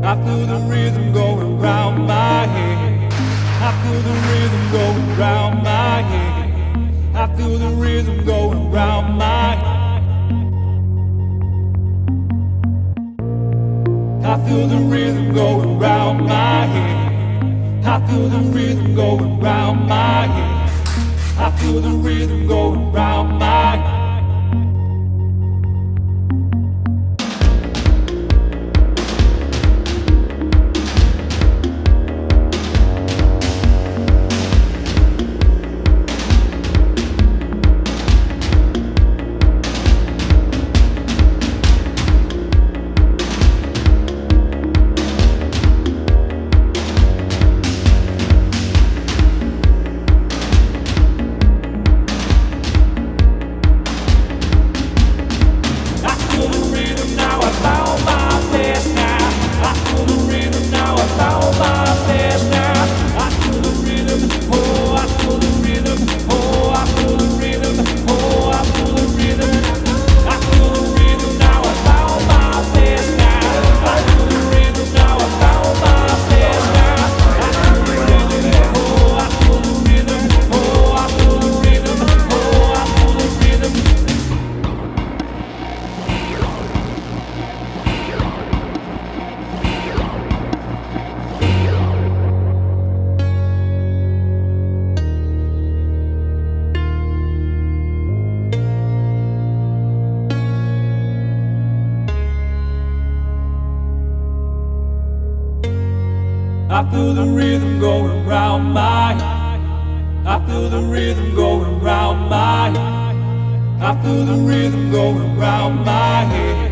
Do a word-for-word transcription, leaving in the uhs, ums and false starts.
I feel the rhythm going round my head. I feel the rhythm going round my head. I feel the rhythm going round my head. I feel the rhythm going round my head. I feel the rhythm going round my head. I feel the rhythm going round my head. I feel the rhythm going round my head. I feel the rhythm going round my head. I feel the rhythm going round my head.